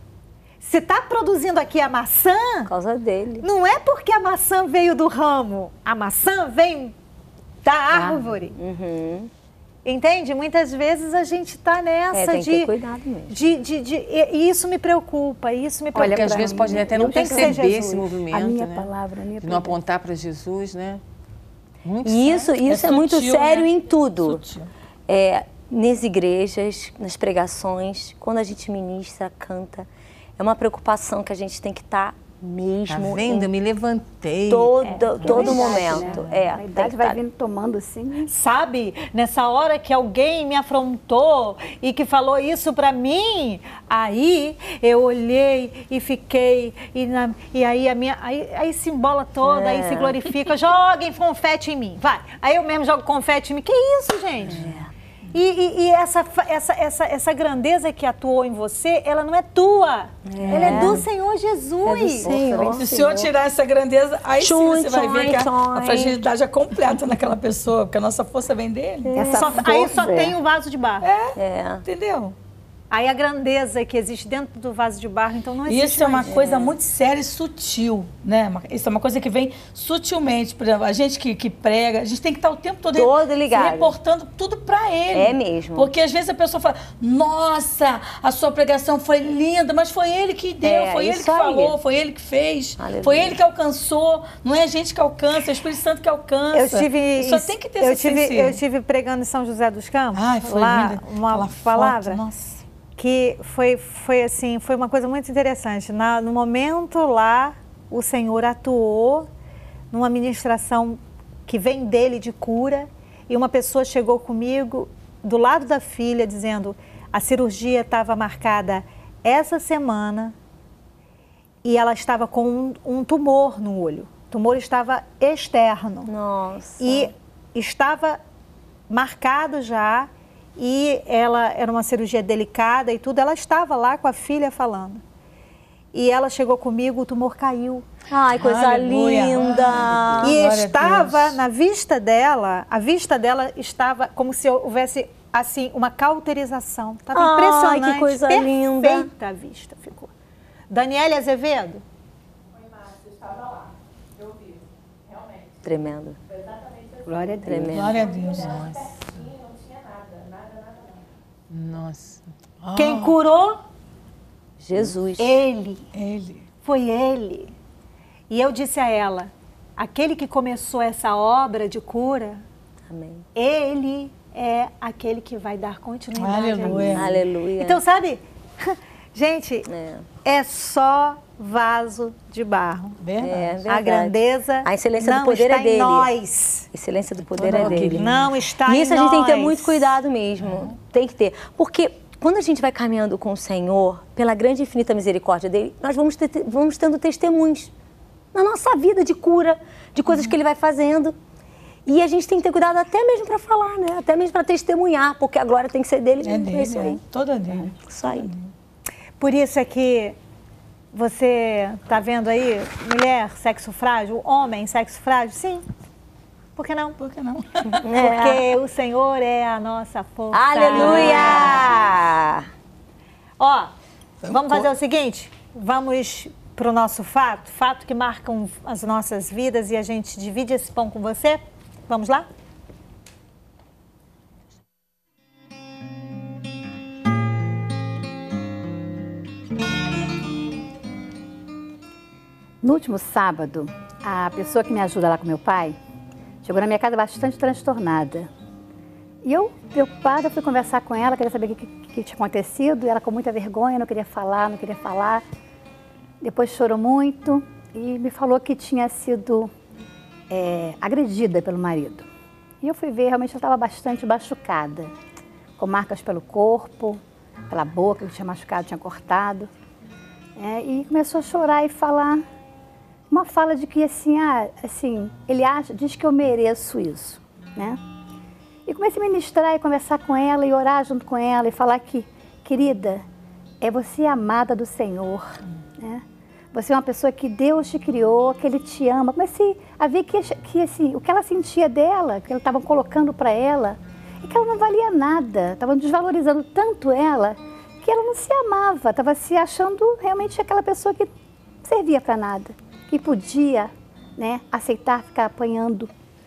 Se está produzindo aqui a maçã, por causa dele. Não é porque a maçã veio do ramo, a maçã vem da árvore. Ah, uhum. Entende? Muitas vezes a gente está nessa é, tem de, que ter cuidado mesmo. de, de, de... E isso me preocupa, isso me preocupa. Olha, porque às vezes pode até não perceber esse movimento, a minha né? palavra, a minha de não apontar para Jesus, né? Muito isso sério. isso é, é muito sutil, sério né? em tudo. Sutil. É, nas igrejas, nas pregações, quando a gente ministra, canta, é uma preocupação que a gente tem que estar tá mesmo. Tá vendo? Eu me levantei. Todo, é, todo é momento. Né? É, a idade vai vindo tomando assim. Sabe, nessa hora que alguém me afrontou e que falou isso pra mim, aí eu olhei e fiquei, e, na, e aí a minha, aí, aí se embola toda, é. aí se glorifica, joguem confete em mim, vai. Aí eu mesmo jogo confete em mim. Que isso, gente? É. E, e, e essa, essa, essa, essa grandeza que atuou em você, ela não é tua. É. Ela é do Senhor Jesus. É do Senhor. Se o Senhor tirar essa grandeza, aí tchum, sim você vai tchum, ver que a, tchum. a fragilidade é completa naquela pessoa, porque a nossa força vem dele. É. Só, aí só tem o vaso de barro. É, É. entendeu? Aí a grandeza que existe dentro do vaso de barro, então não existe. Isso é uma mais. coisa muito séria e sutil, né? Isso é uma coisa que vem sutilmente. Por exemplo, a gente que, que prega, a gente tem que estar o tempo todo, Todo ligado. se reportando tudo pra ele. É mesmo. Porque às vezes a pessoa fala, nossa, a sua pregação foi linda, mas foi ele que deu, É, foi ele isso que aí. falou, foi ele que fez, Aleluia. foi ele que alcançou. Não é a gente que alcança, é o Espírito Santo que alcança. Eu tive, Só tem que ter eu essa tive, sensível. eu tive pregando em São José dos Campos, Ai, foi lá linda. uma Aquela palavra. foto, nossa. Que foi, foi assim, foi uma coisa muito interessante. Na, no momento lá, o Senhor atuou numa ministração que vem dele de cura, e uma pessoa chegou comigo do lado da filha dizendo, a cirurgia estava marcada essa semana e ela estava com um, um tumor no olho. O tumor estava externo. Nossa. E estava marcado já. E ela era uma cirurgia delicada e tudo, ela estava lá com a filha falando. E ela chegou comigo, o tumor caiu. Ai, coisa Aleluia. linda. E Glória a estava, Deus. na vista dela, a vista dela estava como se houvesse, assim, uma cauterização. Estava Ai, impressionante. que coisa perfeita linda. a vista ficou. Daniele Azevedo? Tremendo. Glória a Deus. Tremendo. Glória a Deus. Nossa. Quem curou? Jesus. Ele. Ele. Foi ele. E eu disse a ela, aquele que começou essa obra de cura, Amém. ele é aquele que vai dar continuidade. a Aleluia. isso. Aleluia. Então, sabe, gente, É. é só vaso de barro. Verdade. É A verdade. grandeza A excelência não do poder está é dele. em nós. A excelência do poder é dele. Não está Nisso em a gente tem que ter nós. muito cuidado mesmo. Tem que ter. Porque quando a gente vai caminhando com o Senhor, pela grande e infinita misericórdia dele, nós vamos, ter, vamos tendo testemunhos na nossa vida de cura, de coisas que ele vai fazendo. E a gente tem que ter cuidado até mesmo para falar, né? Até mesmo para testemunhar, porque a glória tem que ser dele. É mesmo. dele, É isso aí. é. Toda dele. Isso aí. Por isso é que você tá vendo aí, mulher, sexo frágil, homem, sexo frágil? Sim. Por que não? Por que não? Porque o Senhor é a nossa força. Aleluia! Ó, vamos fazer o seguinte? Vamos pro nosso fato, fato que marcam as nossas vidas e a gente divide esse pão com você? Vamos lá? No último sábado, a pessoa que me ajuda lá com meu pai chegou na minha casa bastante transtornada. E eu, preocupada, fui conversar com ela, queria saber o que, que, que tinha acontecido. E ela com muita vergonha, não queria falar, não queria falar. Depois chorou muito e me falou que tinha sido é, agredida pelo marido. E eu fui ver, realmente ela estava bastante machucada, com marcas pelo corpo, pela boca que tinha machucado, tinha cortado. É, e começou a chorar e falar, uma fala de que assim, ah, assim, ele acha, diz que eu mereço isso, né? E comecei a ministrar e conversar com ela e orar junto com ela e falar que, querida, é você amada do Senhor, né? Você é uma pessoa que Deus te criou, que Ele te ama. Comecei a ver que, que assim, o que ela sentia dela, que eles estavam colocando para ela, é que ela não valia nada, estavam desvalorizando tanto ela, que ela não se amava, estava se achando realmente aquela pessoa que não servia para nada, que podia, né, aceitar ficar apanhando.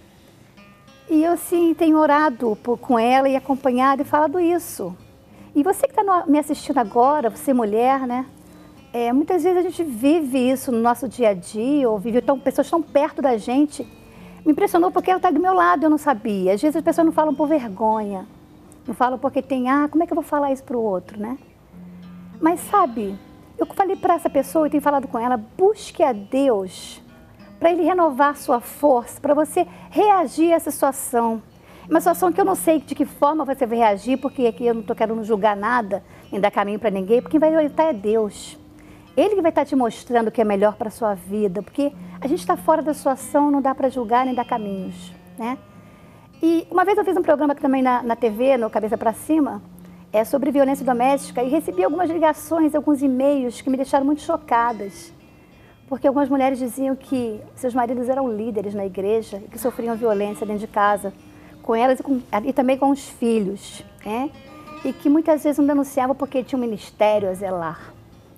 E eu, sim, tenho orado por, com ela e acompanhado e falado isso. E você que está me assistindo agora, você mulher, né? É, muitas vezes a gente vive isso no nosso dia a dia, ou vive tão, pessoas tão perto da gente. Me impressionou porque ela está do meu lado, eu não sabia. Às vezes as pessoas não falam por vergonha, não falam porque tem, ah, como é que eu vou falar isso para o outro, né? Mas sabe, eu falei para essa pessoa e tenho falado com ela, busque a Deus para Ele renovar sua força, para você reagir a essa situação. Uma situação que eu não sei de que forma você vai reagir, porque aqui eu não estou querendo julgar nada, nem dar caminho para ninguém, porque quem vai orientar é Deus. Ele que vai estar te mostrando o que é melhor para a sua vida, porque a gente está fora da situação, não dá para julgar nem dar caminhos, né? E uma vez eu fiz um programa aqui também na, na T V, no Cabeça para Cima, é sobre violência doméstica, e recebi algumas ligações, alguns e-mails que me deixaram muito chocadas, porque algumas mulheres diziam que seus maridos eram líderes na igreja e que sofriam violência dentro de casa, com elas e, com, e também com os filhos, né? E que muitas vezes não denunciavam porque tinha um ministério a zelar.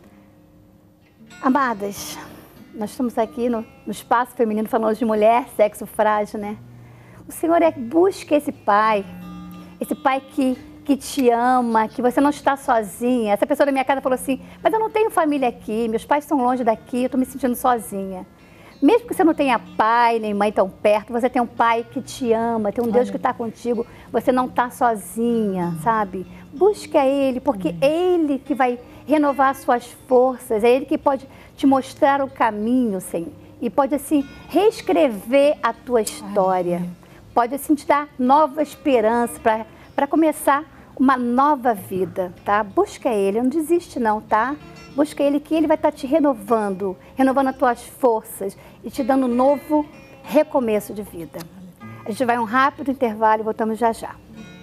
Amadas, nós estamos aqui no, no espaço feminino falando de mulher, sexo frágil, né? O Senhor é, busca esse pai, esse pai que, que te ama, que você não está sozinha. Essa pessoa da minha casa falou assim, mas eu não tenho família aqui, meus pais estão longe daqui, eu estou me sentindo sozinha. Mesmo que você não tenha pai nem mãe tão perto, você tem um pai que te ama, tem um Deus que está contigo, você não está sozinha, sabe? Busca Ele, porque é Ele que vai renovar suas forças, é Ele que pode te mostrar o caminho, Senhor, e pode, assim, reescrever a tua história, pode, assim, te dar nova esperança para começar uma nova vida, tá? Busca Ele, não desiste não, tá? Busca Ele, que Ele vai estar te renovando, renovando as tuas forças e te dando um novo recomeço de vida. A gente vai a um rápido intervalo e voltamos já já.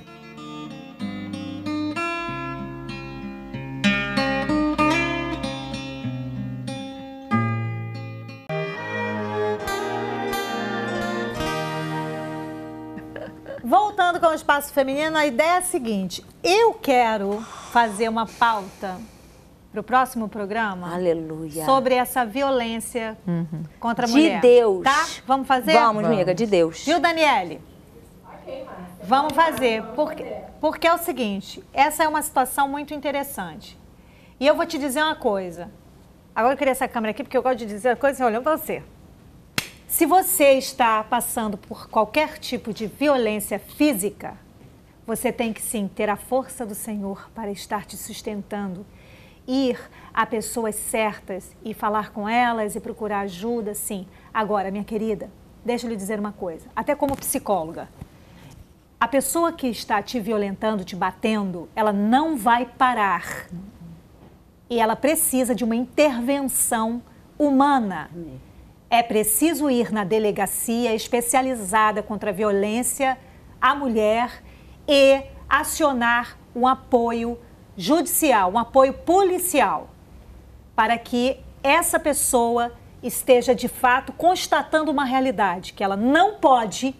Voltando com o Espaço Feminino, a ideia é a seguinte, eu quero fazer uma pauta para o próximo programa. Aleluia. Sobre essa violência uhum. contra a de mulher. De Deus. Tá? Vamos fazer? Vamos, Vamos. amiga, de Deus. Viu, Daniele? Vamos fazer, porque, porque é o seguinte, essa é uma situação muito interessante. E eu vou te dizer uma coisa. Agora eu queria essa câmera aqui, porque eu gosto de dizer a coisa olhando para você. Se você está passando por qualquer tipo de violência física, você tem que sim ter a força do Senhor para estar te sustentando ir a pessoas certas e falar com elas e procurar ajuda, sim. Agora, minha querida, deixa eu lhe dizer uma coisa, até como psicóloga, a pessoa que está te violentando, te batendo, ela não vai parar. E ela precisa de uma intervenção humana. É preciso ir na delegacia especializada contra a violência à mulher e acionar um apoio judicial, um apoio policial, para que essa pessoa esteja, de fato, constatando uma realidade, que ela não pode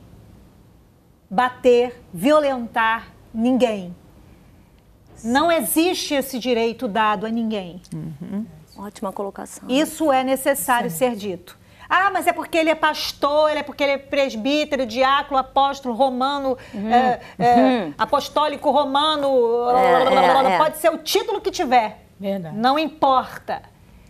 bater, violentar ninguém. Não existe esse direito dado a ninguém. Uhum. Ótima colocação. Isso é necessário Sim. ser dito. Ah, mas é porque ele é pastor, é porque ele é presbítero, diácono, apóstolo, romano, uhum. É, é, uhum. apostólico romano, é, é, pode é. ser o título que tiver. Verdade. Não importa.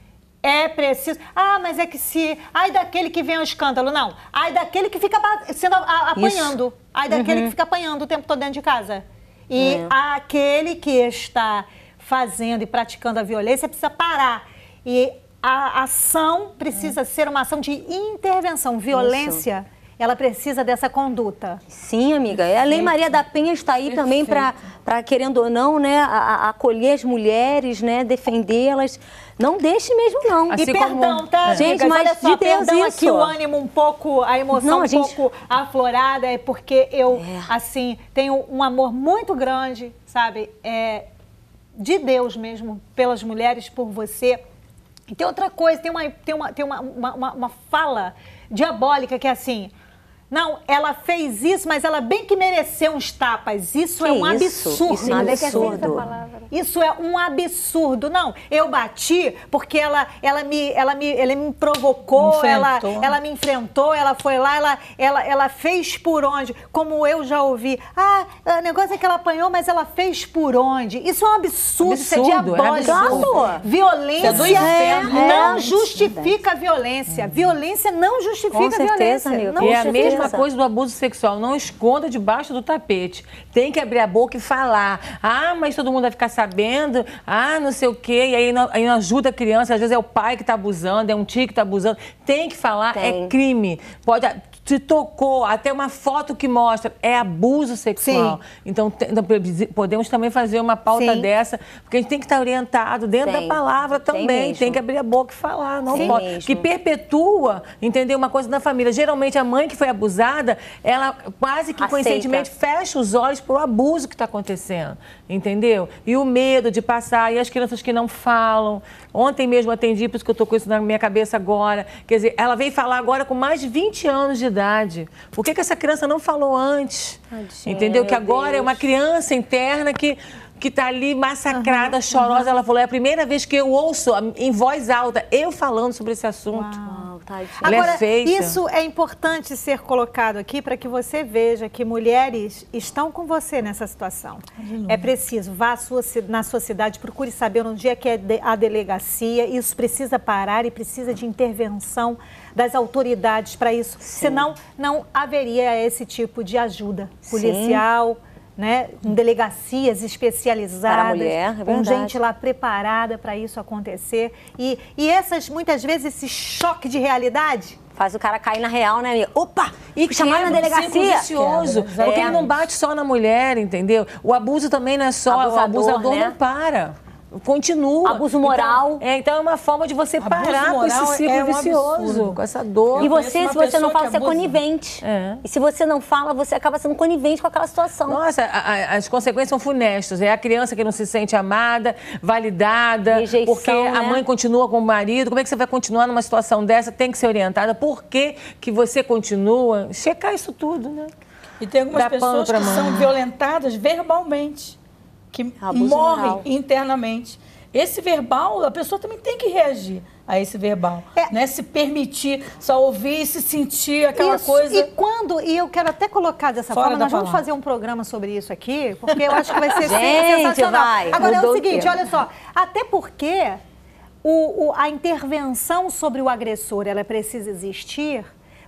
É preciso... Ah, mas é que se... Ai daquele que vem ao escândalo. Não. Ai daquele que fica sendo apanhando. Isso. Ai daquele uhum. que fica apanhando o tempo todo dentro de casa. E uhum. aquele que está fazendo e praticando a violência precisa parar. E a ação precisa ser uma ação de intervenção. Violência, Isso. ela precisa dessa conduta. Sim, amiga. Perfeito. A Lei Maria da Penha está aí Perfeito. também para, querendo ou não, né, a, a acolher as mulheres, né, defendê-las. Não deixe mesmo, não. Assim e perdão, como... tá, gente, amigas, mas olha só, de Deus perdão isso. aqui o ânimo um pouco, a emoção não, a um gente... pouco aflorada, é porque eu, é. assim, tenho um amor muito grande, sabe, é, de Deus mesmo, pelas mulheres, por você. E tem outra coisa, tem uma, tem uma, tem uma, uma, uma fala diabólica que é assim... Não, ela fez isso, mas ela bem que mereceu uns tapas. Isso que é um isso? absurdo. Isso é um absurdo. Isso é um absurdo. Não, eu bati porque ela, ela, me, ela, me, ela me provocou, ela, ela me enfrentou, ela foi lá, ela, ela, ela fez por onde? Como eu já ouvi. Ah, o negócio é que ela apanhou, mas ela fez por onde? Isso é um absurdo, absurdo isso é diabólico. É absurdo. Violência é, não é, justifica a violência. Violência não justifica a violência. Amiga, não é a mesma coisa do abuso sexual, não esconda debaixo do tapete. Tem que abrir a boca e falar. Ah, mas todo mundo vai ficar sabendo. Ah, não sei o quê. E aí não, aí não ajuda a criança. Às vezes é o pai que está abusando, é um tio que está abusando. Tem que falar, Tem. é crime. Pode... Se tocou, até uma foto que mostra, é abuso sexual. Sim. Então, podemos também fazer uma pauta Sim. dessa, porque a gente tem que estar orientado dentro tem. da palavra também. Tem, tem que abrir a boca e falar, não Sim pode. Mesmo. Que perpetua, entendeu? Uma coisa na família. Geralmente, a mãe que foi abusada, ela quase que conscientemente fecha os olhos para o abuso que está acontecendo, entendeu? E o medo de passar, e as crianças que não falam. Ontem mesmo atendi, por isso que eu estou com isso na minha cabeça agora. Quer dizer, ela veio falar agora com mais de vinte anos de idade. Por que que essa criança não falou antes? Tadinha, entendeu? Que agora Deus. é uma criança interna que que está ali massacrada, uhum, chorosa. Uhum. Ela falou, é a primeira vez que eu ouço em voz alta, eu falando sobre esse assunto. Uau, Agora, é isso é importante ser colocado aqui para que você veja que mulheres estão com você nessa situação. Uhum. É preciso, vá à sua, na sua cidade, procure saber onde é que é a delegacia. Isso precisa parar e precisa de intervenção das autoridades para isso. Sim. Senão, não haveria esse tipo de ajuda policial, Sim. né, com delegacias especializadas, mulher, é com gente lá preparada para isso acontecer. E, e essas, muitas vezes, esse choque de realidade... Faz o cara cair na real, né? Opa! E chamar na delegacia. Vicioso, é, porque ele não bate só na mulher, entendeu? O abuso também não é só... Abusador, o abusador né? não para. Continua. Abuso moral. Então é, então é uma forma de você parar com esse ciclo é um vicioso, absurdo. com essa dor. E você, se você não fala, você é conivente. É. E se você não fala, você acaba sendo conivente com aquela situação. Nossa, a, a, as consequências são funestas. É a criança que não se sente amada, validada, Rejeição, porque né? a mãe continua com o marido. Como é que você vai continuar numa situação dessa? Tem que ser orientada. Por que que você continua? Checar isso tudo, né? E tem algumas Dá pessoas que mãe. são violentadas verbalmente, que Abuso morrem moral. internamente. Esse verbal, a pessoa também tem que reagir a esse verbal. É. Né? Se permitir, só ouvir e se sentir aquela isso. coisa... E quando, e eu quero até colocar dessa Fora forma, nós palavra. vamos fazer um programa sobre isso aqui, porque eu acho que vai ser Gente, sensacional. Vai. Agora Mudou é o seguinte, o olha só, até porque o, o, a intervenção sobre o agressor, ela precisa existir,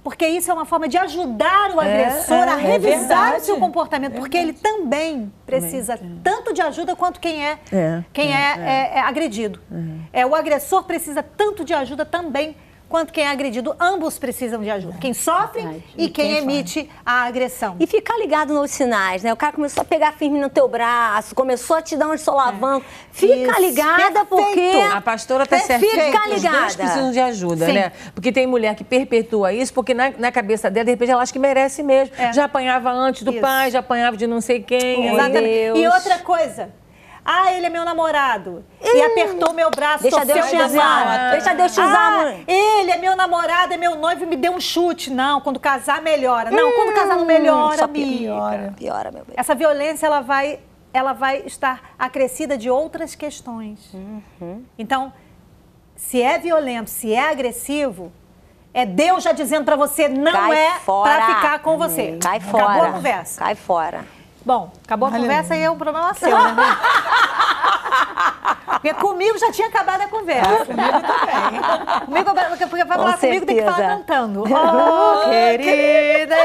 porque isso é uma forma de ajudar o agressor é, a é revisar verdade. o seu comportamento, porque ele também precisa tanto de ajuda quanto quem é, É, quem é, é, é agredido. É, o agressor precisa tanto de ajuda também quanto quem é agredido. Ambos precisam de ajuda. Quem sofre e quem emite a agressão. E ficar ligado nos sinais, né? O cara começou a pegar firme no teu braço, começou a te dar um solavanco. Fica Isso. ligada, Perfeito. porque... A pastora tá certa. Fica Os dois ligada. precisam de ajuda, Sim. né? Porque tem mulher que perpetua isso, porque na, na cabeça dela, de repente, ela acha que merece mesmo. É. Já apanhava antes do Isso. pai, já apanhava de não sei quem. aí- Exatamente. E Deus. outra coisa. Ah, ele é meu namorado. E apertou meu braço, Deixa torceu Deus te minha usar. mão. Deixa Deus te usar, Ah, mãe. ele é meu namorado, é meu noivo e me deu um chute. Não, quando casar, melhora. Não, quando casar não melhora, só amiga. piora. Piora, meu bem. Essa violência, ela vai, ela vai estar acrescida de outras questões. Então, se é violento, se é agressivo, é Deus já dizendo pra você, não Cai é fora. pra ficar com você. Cai fora. Acabou a conversa. Cai fora. Bom, acabou a conversa e é um problema seu, né? Porque comigo já tinha acabado a conversa. Comigo também. Comigo, porque vai falar comigo, tem que falar certeza. cantando. Oh, querida!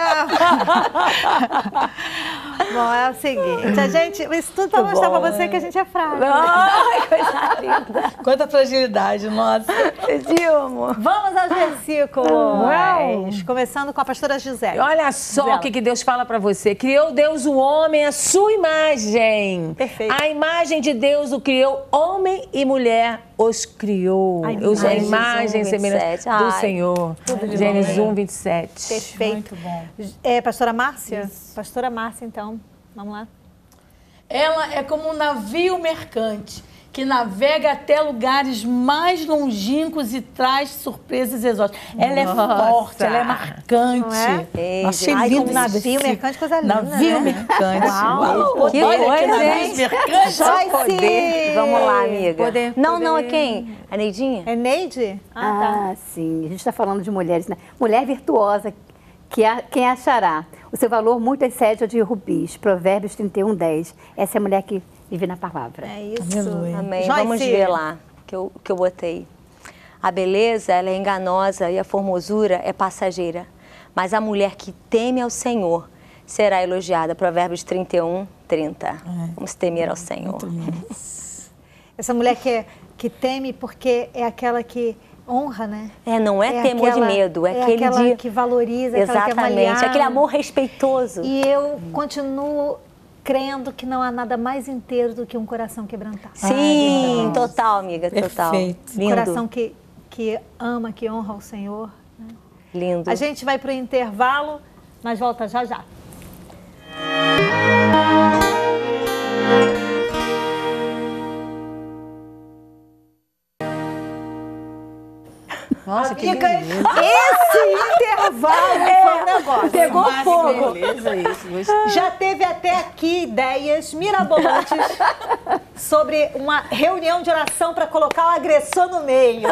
Bom, é o seguinte, a gente... Isso tudo pra mostrar pra você que a gente é fraco. Ai, coisa linda. Quanta fragilidade, nossa. Dilma. Vamos aos versículos. Começando com a pastora Gisele. Olha só Gisela. o que, que Deus fala pra você. Criou Deus o homem à sua imagem. Perfeito. A imagem de Deus o criou, homem e mulher os criou. A Eu sou a imagem. imagem e semelhança vinte e sete. do Ai, Senhor. Gênesis um, vinte e sete. Perfeito. Muito bom. É, pastora Márcia? Pastora Márcia, então. Vamos lá. Ela é como um navio mercante que navega até lugares mais longínquos e traz surpresas exóticas. Ela é forte, ela é marcante. Não é? Ei, Nossa, achei ai, lindo como esse navio versículo. mercante, coisa linda, Navio né? mercante. Uau, que Olha coisa, navio hein? mercante. Joyce! Vamos lá, amiga. Poder, não, poder. não, é quem? A Neidinha? É Neide? Ah, sim. A gente está falando de mulheres, né? Mulher virtuosa, que a, quem achará? O seu valor muito excede ao de rubis. Provérbios trinta e um, dez. Essa é a mulher que vive na palavra. É isso. Aleluia. Amém. Joyce. Vamos ver lá que eu, que eu botei. A beleza, ela é enganosa e a formosura é passageira. Mas a mulher que teme ao Senhor será elogiada. Provérbios trinta e um, trinta. Vamos temer ao Senhor. Essa mulher que, é- que teme porque é aquela que honra, né? É, não é, temor aquela- de medo, é, é aquele aquela de... que valoriza, aquela que é Exatamente, maleável. aquele amor respeitoso. E eu continuo crendo que não há nada mais inteiro do que um coração quebrantado. Sim, total, amiga, total. Perfeito. Um Lindo, coração que, que ama, que honra o Senhor. lindo. A gente vai para o intervalo, mas volta já já. Nossa, que Amiga, beleza. esse intervalo foi um negócio. Pegou fogo. Beleza isso. Já teve até aqui ideias mirabolantes sobre uma reunião de oração para colocar o agressor no meio.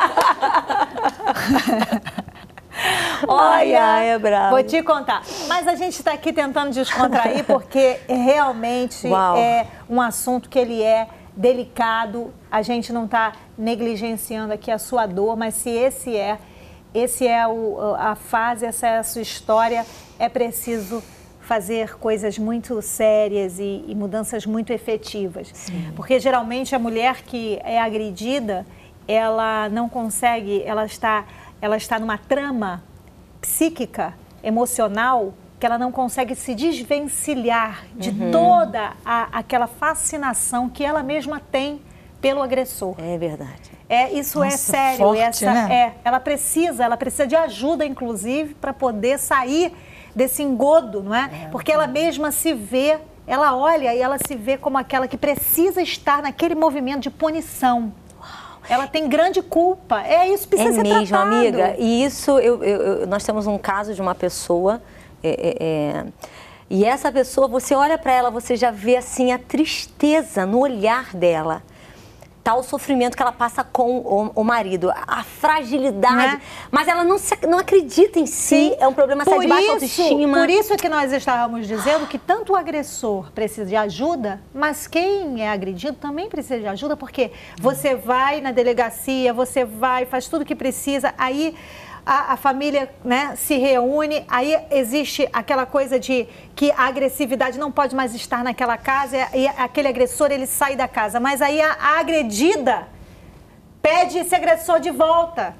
Ai, ai, é bravo. Vou te contar. Mas a gente está aqui tentando descontrair porque realmente Uau. é um assunto que ele é delicado. A gente não está negligenciando aqui a sua dor, mas se esse é, esse é o, a fase, essa é a sua história, é preciso fazer coisas muito sérias e, e mudanças muito efetivas. Sim. Porque geralmente a mulher que é agredida, ela não consegue, ela está, ela está numa trama psíquica, emocional, que ela não consegue se desvencilhar de uhum. toda a, aquela fascinação que ela mesma tem pelo agressor. É verdade. É, isso Nossa, é sério. forte, essa, né? é, ela precisa, ela precisa de ajuda, inclusive, para poder sair desse engodo, não é? é? Porque ela mesma se vê, ela olha e ela se vê como aquela que precisa estar naquele movimento de punição. Ela tem grande culpa. É isso, precisa é ser mesmo, tratado. amiga. E isso, eu, eu, eu, nós temos um caso de uma pessoa, é, é, é, e essa pessoa, você olha para ela, você já vê assim a tristeza no olhar dela. Tal sofrimento que ela passa com o, o marido, a fragilidade, é? Mas ela não, se, não acredita em si, Sim. é um problema por de baixa isso, autoestima. Por isso é que nós estávamos dizendo que tanto o agressor precisa de ajuda, mas quem é agredido também precisa de ajuda, porque você vai na delegacia, você vai, faz tudo o que precisa, aí a, a família, né, se reúne, aí existe aquela coisa de que a agressividade não pode mais estar naquela casa e aquele agressor, ele sai da casa. Mas aí a, a agredida pede esse agressor de volta.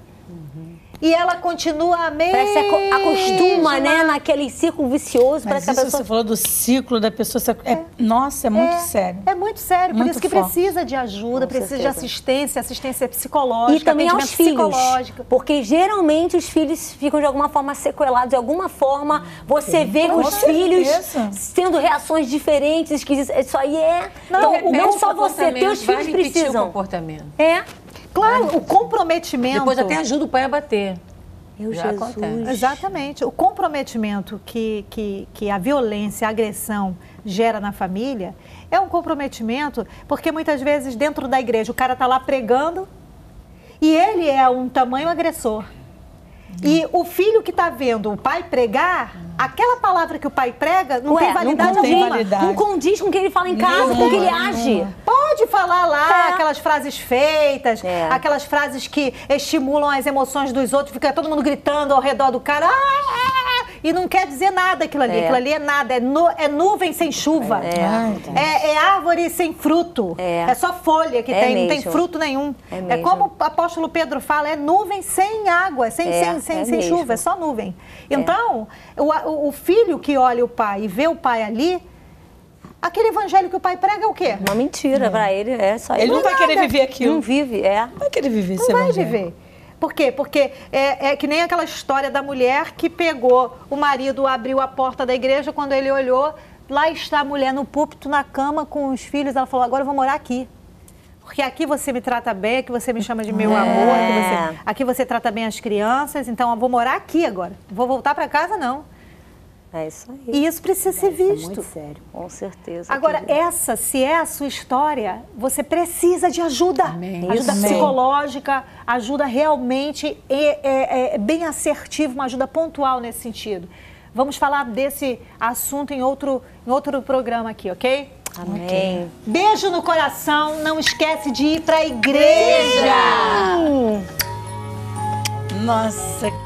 E ela continua a mesma... Parece que acostuma, né, naquele círculo vicioso. Mas parece isso que a pessoa... você falou do ciclo da pessoa... É, é. Nossa, é muito é, sério. É muito sério, por muito isso que forte. precisa de ajuda, Com precisa certeza. de assistência, assistência psicológica, E também aos filhos, psicológico. porque geralmente os filhos ficam de alguma forma sequelados, de alguma forma você vê Com os certeza. filhos tendo reações diferentes, esquisitas. Isso aí é... Não, então, não só você, teus vai filhos repetir o precisam. comportamento. É. Claro, o comprometimento... Depois até ajuda o pai a bater. Meu Já Jesus. acontece. Exatamente. O comprometimento que, que, que a violência, a agressão gera na família é um comprometimento porque muitas vezes dentro da igreja o cara está lá pregando e ele é um tamanho agressor. E o filho que está vendo o pai pregar, aquela palavra que o pai prega não Ué, tem validade não condiz, alguma. validade. não condiz com o que ele fala em casa, com o que ele age. Pode falar lá É. aquelas frases feitas, É. aquelas frases que estimulam as emoções dos outros, fica todo mundo gritando ao redor do cara, ah, e não quer dizer nada aquilo ali. É. Aquilo ali é nada, é, nu- é nuvem sem chuva. Ai, É, é árvore sem fruto. É. É, só folha que É tem, não tem mesmo. fruto nenhum. É É, mesmo. como o apóstolo Pedro fala, é nuvem sem água, sem, É, sem, sem, é sem mesmo. chuva, é só nuvem. Então, o, o- o filho que olha o pai e vê o pai ali, aquele evangelho que o pai prega é o quê? Uma mentira pra ele, é só Ele não vai querer viver aquilo. Não vive, é. Não vai querer viver esse Não vai evangelho. viver. Por quê? Porque é, é que nem aquela história da mulher que pegou o marido, abriu a porta da igreja, quando ele olhou, lá está a mulher no púlpito, na cama com os filhos, ela falou, agora eu vou morar aqui. Porque aqui você me trata bem, aqui você me chama de meu amor, aqui você, aqui você trata bem as crianças, então eu vou morar aqui agora. Não vou voltar para casa, não. É isso aí. E isso precisa ser visto. Muito sério. Com certeza. Agora, querida. essa, se é a sua história, você precisa de ajuda. Amém. Ajuda Amém. psicológica, ajuda realmente é, é, é, bem assertiva, uma ajuda pontual nesse sentido. Vamos falar desse assunto em outro, em outro programa aqui, ok? Amém. Beijo no coração, não esquece de ir para a igreja. Nossa,